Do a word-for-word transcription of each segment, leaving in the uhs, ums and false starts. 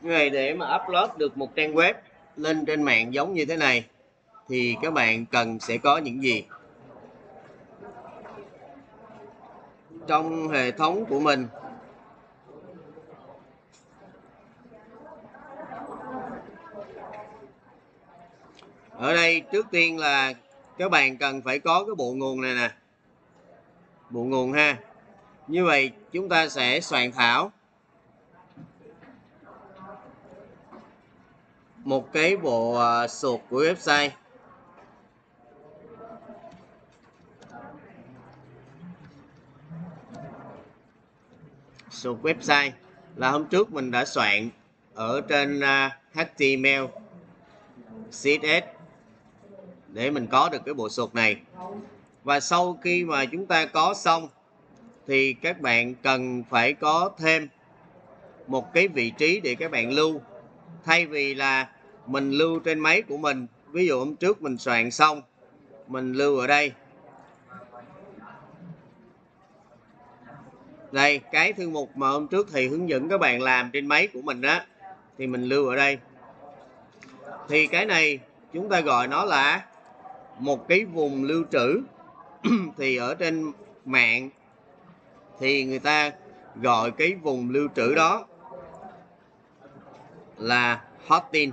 Như vậy để mà upload được một trang web lên trên mạng giống như thế này thì các bạn cần sẽ có những gì? Trong hệ thống của mình ở đây trước tiên là các bạn cần phải có cái bộ nguồn này nè, bộ nguồn ha. Như vậy chúng ta sẽ soạn thảo một cái bộ uh, suột của website. Suột website là hôm trước mình đã soạn ở trên uh, hát tê em lờ, xê ét ét để mình có được cái bộ suột này. Và sau khi mà chúng ta có xong thì các bạn cần phải có thêm một cái vị trí để các bạn lưu. Thay vì là mình lưu trên máy của mình, ví dụ hôm trước mình soạn xong mình lưu ở đây, đây cái thư mục mà hôm trước thì hướng dẫn các bạn làm trên máy của mình đó, thì mình lưu ở đây. Thì cái này chúng ta gọi nó là một cái vùng lưu trữ. Thì ở trên mạng thì người ta gọi cái vùng lưu trữ đó là hosting.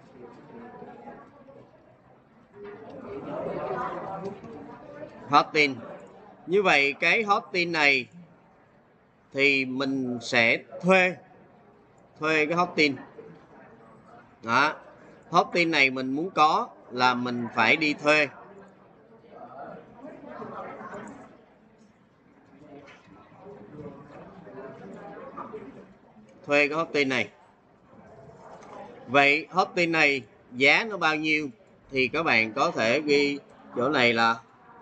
Hosting. Như vậy cái hosting này thì mình sẽ thuê thuê cái hosting đó. Hosting này mình muốn có là mình phải đi thuê. Thuê cái hosting này. Vậy hosting này giá nó bao nhiêu thì các bạn có thể ghi chỗ này là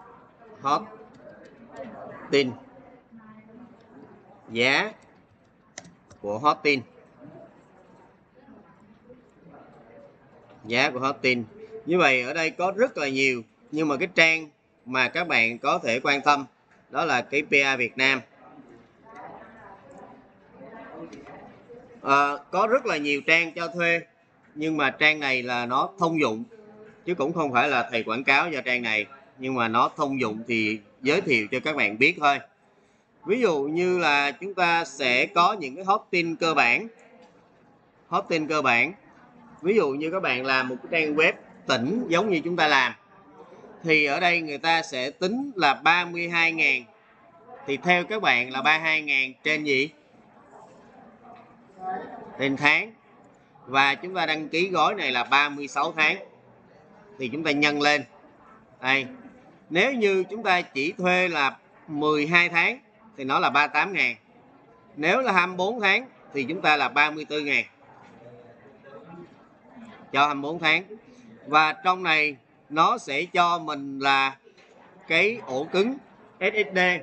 hosting, giá của hosting, giá của hosting. Như vậy ở đây có rất là nhiều, nhưng mà cái trang mà các bạn có thể quan tâm đó là cái pê a Việt Nam. À, có rất là nhiều trang cho thuê, nhưng mà trang này là nó thông dụng, chứ cũng không phải là thầy quảng cáo cho trang này, nhưng mà nó thông dụng thì giới thiệu cho các bạn biết thôi. Ví dụ như là chúng ta sẽ có những cái hosting cơ bản. Hosting cơ bản, ví dụ như các bạn làm một cái trang web tỉnh giống như chúng ta làm, thì ở đây người ta sẽ tính là ba mươi hai ngàn. Thì theo các bạn là ba mươi hai ngàn trên gì? Trên tháng. Và chúng ta đăng ký gói này là ba mươi sáu tháng. Thì chúng ta nhân lên đây. Nếu như chúng ta chỉ thuê là mười hai tháng thì nó là ba mươi tám ngàn. Nếu là hai mươi bốn tháng thì chúng ta là ba mươi tư ngàn cho hai mươi bốn tháng. Và trong này nó sẽ cho mình là cái ổ cứng ét ét đê.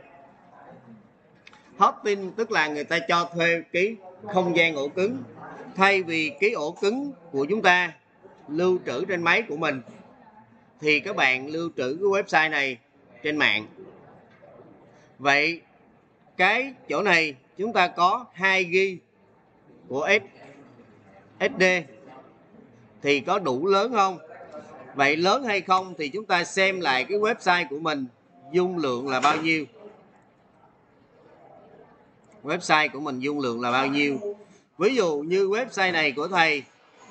Hosting tức là người ta cho thuê cái không gian ổ cứng. Thay vì cái ổ cứng của chúng ta lưu trữ trên máy của mình thì các bạn lưu trữ cái website này trên mạng. Vậy cái chỗ này chúng ta có hai gi ga bai của ét ét đê thì có đủ lớn không? Vậy lớn hay không thì chúng ta xem lại cái website của mình dung lượng là bao nhiêu. Website của mình dung lượng là bao nhiêu? Ví dụ như website này của thầy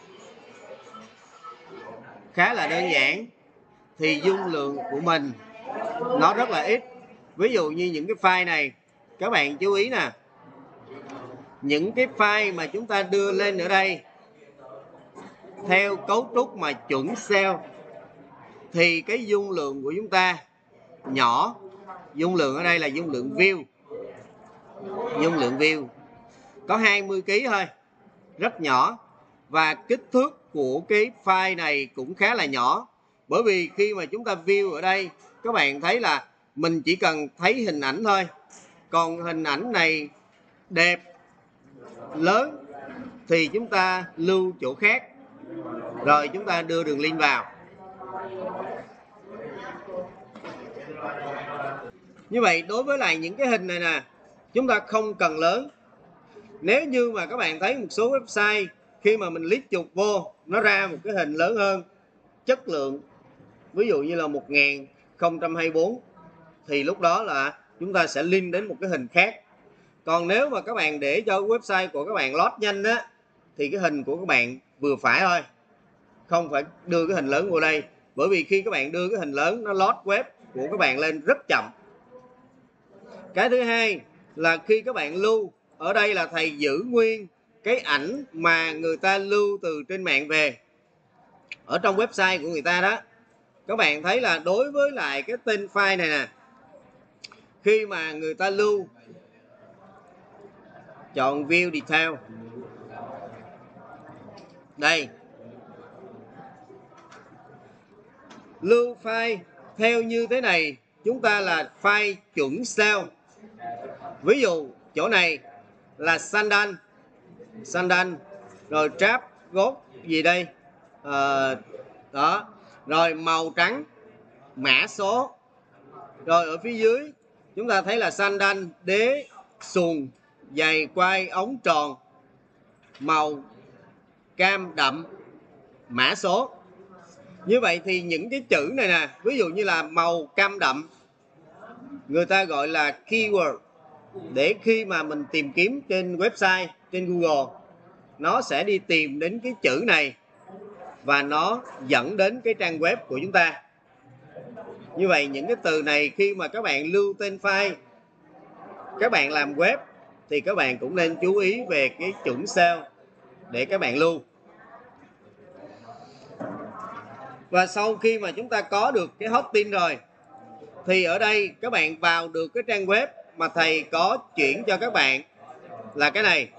khá là đơn giản thì dung lượng của mình nó rất là ít. Ví dụ như những cái file này, các bạn chú ý nè, những cái file mà chúng ta đưa lên ở đây theo cấu trúc mà chuẩn ét e o thì cái dung lượng của chúng ta nhỏ. Dung lượng ở đây là dung lượng view. Dung lượng view có hai mươi ki lô thôi, rất nhỏ. Và kích thước của cái file này cũng khá là nhỏ. Bởi vì khi mà chúng ta view ở đây, các bạn thấy là mình chỉ cần thấy hình ảnh thôi. Còn hình ảnh này đẹp, lớn thì chúng ta lưu chỗ khác, rồi chúng ta đưa đường link vào. Như vậy đối với lại những cái hình này nè, chúng ta không cần lớn. Nếu như mà các bạn thấy một số website khi mà mình click chuột vô nó ra một cái hình lớn hơn, chất lượng ví dụ như là một nghìn không trăm hai mươi tư, thì lúc đó là chúng ta sẽ link đến một cái hình khác. Còn nếu mà các bạn để cho website của các bạn load nhanh á, thì cái hình của các bạn vừa phải thôi, không phải đưa cái hình lớn vô đây, bởi vì khi các bạn đưa cái hình lớn nó load web của các bạn lên rất chậm. Cái thứ hai là khi các bạn lưu, ở đây là thầy giữ nguyên cái ảnh mà người ta lưu từ trên mạng về ở trong website của người ta đó. Các bạn thấy là đối với lại cái tên file này nè, khi mà người ta lưu, chọn view detail đây, lưu file theo như thế này, chúng ta là file chuẩn sao. Ví dụ chỗ này là sandal, sandal rồi trap gốt gì đây, à, đó, rồi màu trắng, mã số, rồi ở phía dưới chúng ta thấy là sandal đế xuồng, giày quai ống tròn, màu cam đậm, mã số. Như vậy thì những cái chữ này nè, ví dụ như là màu cam đậm, người ta gọi là keyword, để khi mà mình tìm kiếm trên website, trên Google, nó sẽ đi tìm đến cái chữ này và nó dẫn đến cái trang web của chúng ta. Như vậy những cái từ này khi mà các bạn lưu tên file, các bạn làm web thì các bạn cũng nên chú ý về cái chuẩn sao để các bạn lưu. Và sau khi mà chúng ta có được cái hosting rồi, thì ở đây các bạn vào được cái trang web mà thầy có chuyển cho các bạn là cái này.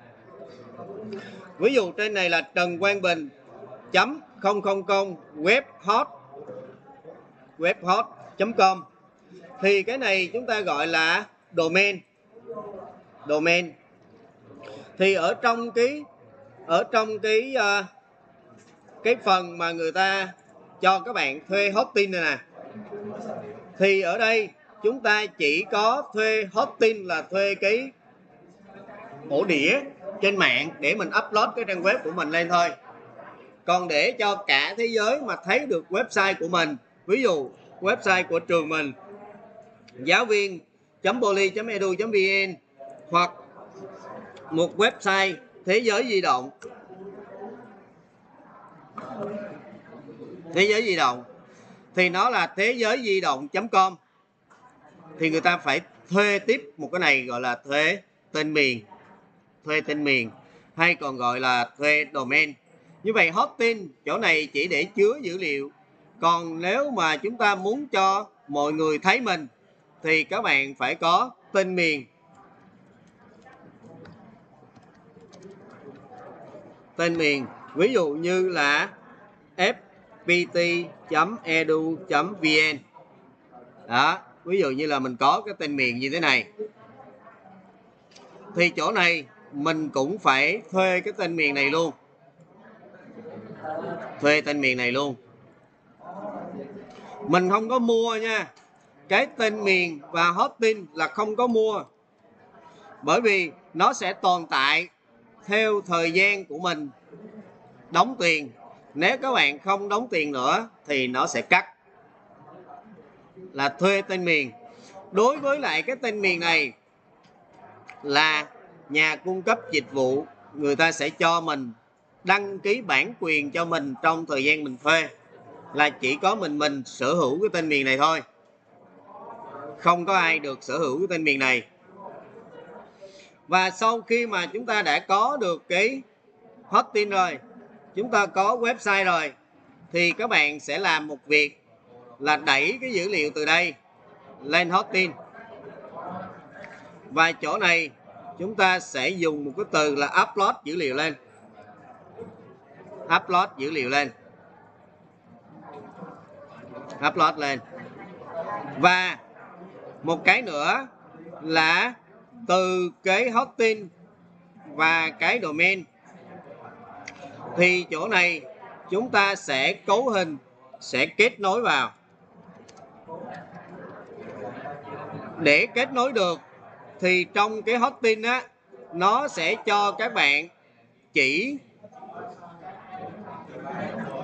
Ví dụ trên này là Trần Quang Bình chấm không không không webhot webhot chấm com, thì cái này chúng ta gọi là domain. Domain thì ở trong cái ở trong cái uh, cái phần mà người ta cho các bạn thuê hosting này nè, thì ở đây chúng ta chỉ có thuê hosting là thuê cái ổ đĩa trên mạng để mình upload cái trang web của mình lên thôi. Còn để cho cả thế giới mà thấy được website của mình, ví dụ website của trường mình giáo viên chấm poly chấm edu chấm vn, hoặc một website thế giới di động, thế giới di động thì nó là thế giới di động chấm com, thì người ta phải thuê tiếp một cái này gọi là thuê tên miền, thuê tên miền hay còn gọi là thuê domain. Như vậy hosting chỗ này chỉ để chứa dữ liệu, còn nếu mà chúng ta muốn cho mọi người thấy mình thì các bạn phải có tên miền, tên miền ví dụ như là ép pê tê chấm edu chấm vn đó, ví dụ như là mình có cái tên miền như thế này, thì chỗ này mình cũng phải thuê cái tên miền này luôn, thuê tên miền này luôn. Mình không có mua nha, cái tên miền và hosting là không có mua, bởi vì nó sẽ tồn tại theo thời gian của mình đóng tiền. Nếu các bạn không đóng tiền nữa thì nó sẽ cắt, là thuê tên miền. Đối với lại cái tên miền này là nhà cung cấp dịch vụ, người ta sẽ cho mình đăng ký bản quyền cho mình trong thời gian mình thuê, là chỉ có mình mình sở hữu cái tên miền này thôi, không có ai được sở hữu cái tên miền này. Và sau khi mà chúng ta đã có được cái hosting rồi, chúng ta có website rồi, thì các bạn sẽ làm một việc là đẩy cái dữ liệu từ đây lên hosting. Và chỗ này chúng ta sẽ dùng một cái từ là upload dữ liệu lên, upload dữ liệu lên, upload lên. Và một cái nữa là từ cái hosting và cái domain, thì chỗ này chúng ta sẽ cấu hình, sẽ kết nối vào. Để kết nối được thì trong cái hosting á, nó sẽ cho các bạn chỉ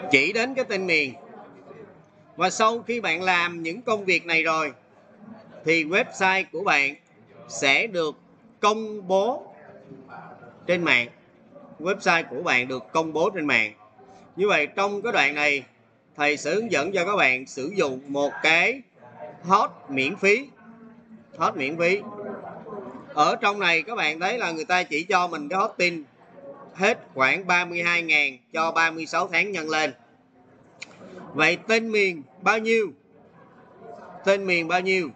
chỉ đến cái tên miền. Và sau khi bạn làm những công việc này rồi thì website của bạn sẽ được công bố trên mạng. Website của bạn được công bố trên mạng. Như vậy trong cái đoạn này thầy sẽ hướng dẫn cho các bạn sử dụng một cái hot miễn phí. Hot miễn phí. Ở trong này các bạn thấy là người ta chỉ cho mình cái hosting hết khoảng ba mươi hai nghìn cho ba mươi sáu tháng nhân lên. Vậy tên miền bao nhiêu? Tên miền bao nhiêu?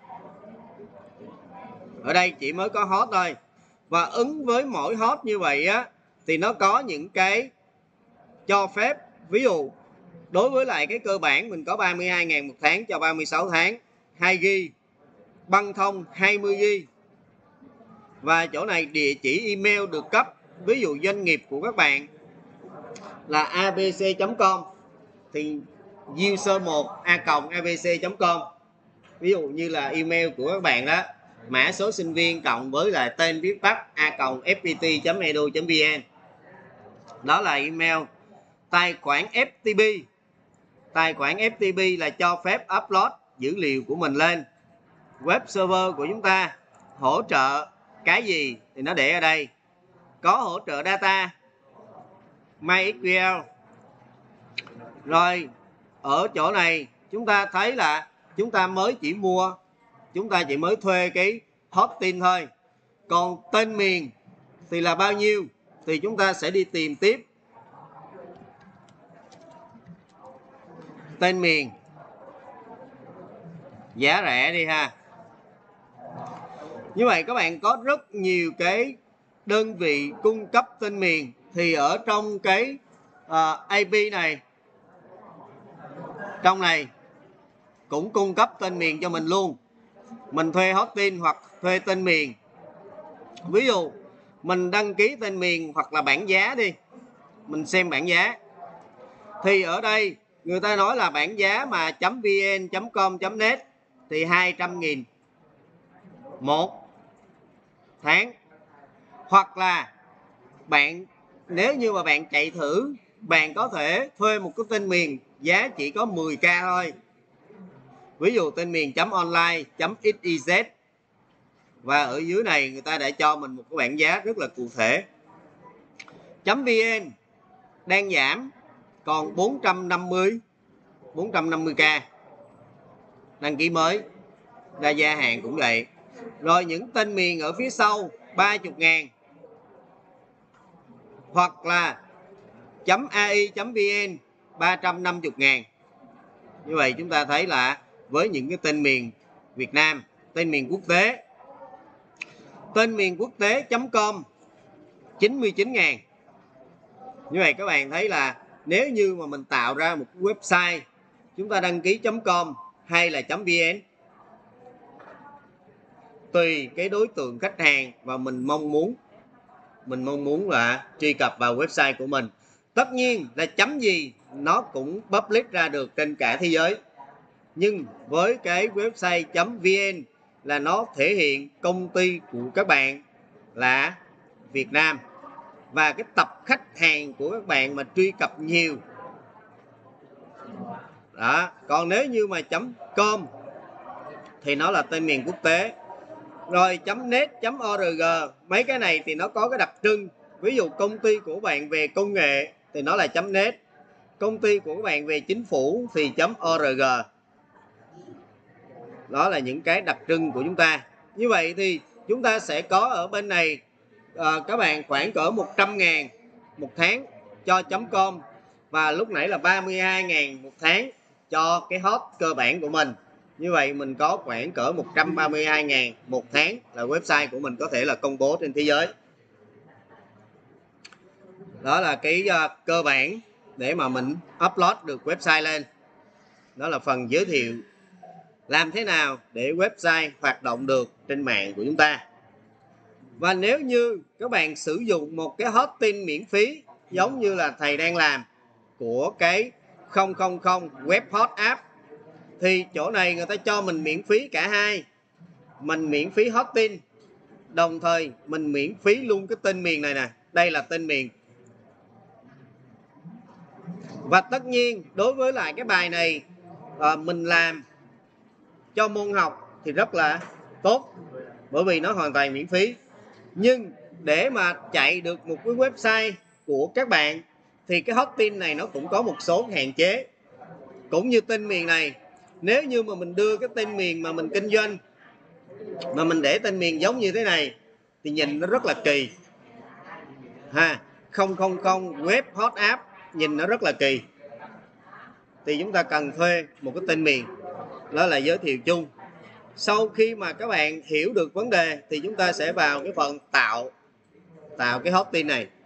Ở đây chỉ mới có hot thôi. Và ứng với mỗi hot như vậy á thì nó có những cái cho phép. Ví dụ đối với lại cái cơ bản mình có ba mươi hai nghìn một tháng cho ba mươi sáu tháng, hai gi ga bai, băng thông hai mươi gi ga bai. Và chỗ này địa chỉ email được cấp. Ví dụ doanh nghiệp của các bạn là a bê xê chấm com thì user một a còng a bê xê chấm com. Ví dụ như là email của các bạn đó, mã số sinh viên cộng với là tên viết tắt a còng ép pê tê chấm e đê u chấm vn. Đó là email. Tài khoản ép tê pê. Tài khoản ép tê pê là cho phép upload dữ liệu của mình lên. Web server của chúng ta hỗ trợ cái gì thì nó để ở đây. Có hỗ trợ data MySQL. Rồi ở chỗ này chúng ta thấy là chúng ta mới chỉ mua, chúng ta chỉ mới thuê cái hosting thôi. Còn tên miền thì là bao nhiêu thì chúng ta sẽ đi tìm tiếp. Tên miền giá rẻ đi ha. Như vậy các bạn có rất nhiều cái đơn vị cung cấp tên miền. Thì ở trong cái uh, a pê này, trong này cũng cung cấp tên miền cho mình luôn. Mình thuê hosting hoặc thuê tên miền. Ví dụ mình đăng ký tên miền hoặc là bảng giá đi. Mình xem bảng giá. Thì ở đây người ta nói là bảng giá mà .vn, .com, .net thì hai trăm nghìn một tháng. Hoặc là bạn nếu như mà bạn chạy thử, bạn có thể thuê một cái tên miền giá chỉ có mười k thôi. Ví dụ tên miền .online, .xyz. Và ở dưới này người ta đã cho mình một cái bảng giá rất là cụ thể. .vn đang giảm còn bốn trăm năm mươi k. Đăng ký mới. Ra gia hạn cũng vậy. Rồi những tên miền ở phía sau ba mươi ngàn. Hoặc là .ai.vn ba trăm năm mươi ngàn. Như vậy chúng ta thấy là với những cái tên miền Việt Nam, tên miền quốc tế, tên miền quốc tế .com chín mươi chín ngàn. Như vậy các bạn thấy là nếu như mà mình tạo ra một website, chúng ta đăng ký .com hay là .vn, tùy cái đối tượng khách hàng và mình mong muốn mình mong muốn là truy cập vào website của mình. Tất nhiên là chấm gì nó cũng publish ra được trên cả thế giới. Nhưng với cái website .vn là nó thể hiện công ty của các bạn là Việt Nam. Và cái tập khách hàng của các bạn mà truy cập nhiều. Đó. Còn nếu như mà .com thì nó là tên miền quốc tế. Rồi .net, .org, mấy cái này thì nó có cái đặc trưng. Ví dụ công ty của bạn về công nghệ thì nó là .net. Công ty của các bạn về chính phủ thì .org. Đó là những cái đặc trưng của chúng ta. Như vậy thì chúng ta sẽ có ở bên này à, các bạn khoảng cỡ một trăm ngàn một tháng cho .com. Và lúc nãy là ba mươi hai ngàn một tháng cho cái hot cơ bản của mình. Như vậy mình có khoảng cỡ một trăm ba mươi hai ngàn một tháng là website của mình có thể là công bố trên thế giới. Đó là cái uh, cơ bản để mà mình upload được website lên. Đó là phần giới thiệu làm thế nào để website hoạt động được trên mạng của chúng ta. Và nếu như các bạn sử dụng một cái hosting miễn phí giống như là thầy đang làm của cái không không không Web Hot App thì chỗ này người ta cho mình miễn phí cả hai. Mình miễn phí hosting, đồng thời mình miễn phí luôn cái tên miền này nè. Đây là tên miền Và tất nhiên đối với lại cái bài này à, mình làm cho môn học thì rất là tốt, bởi vì nó hoàn toàn miễn phí. Nhưng để mà chạy được một cái website của các bạn thì cái hosting này nó cũng có một số hạn chế. Cũng như tên miền này, nếu như mà mình đưa cái tên miền mà mình kinh doanh mà mình để tên miền giống như thế này thì nhìn nó rất là kỳ ha. Không không không web hot app nhìn nó rất là kỳ, thì chúng ta cần thuê một cái tên miền. Đó là giới thiệu chung. Sau khi mà các bạn hiểu được vấn đề thì chúng ta sẽ vào cái phần tạo tạo cái hosting này.